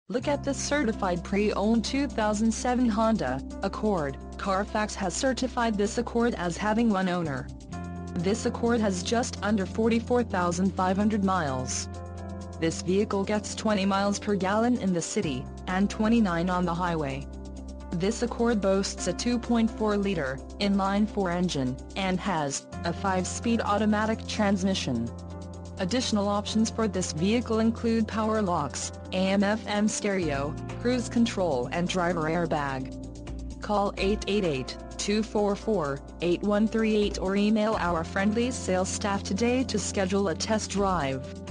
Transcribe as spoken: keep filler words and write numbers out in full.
Look at this certified pre-owned two thousand seven Honda Accord. Carfax has certified this Accord as having one owner. This Accord has just under forty-four thousand five hundred miles. This vehicle gets twenty miles per gallon in the city, and twenty-nine on the highway. This Accord boasts a two point four liter inline-four engine, and has a five-speed automatic transmission. Additional options for this vehicle include power locks, A M F M stereo, cruise control and driver airbag. Call eight eight eight, two four four, eight one three eight or email our friendly sales staff today to schedule a test drive.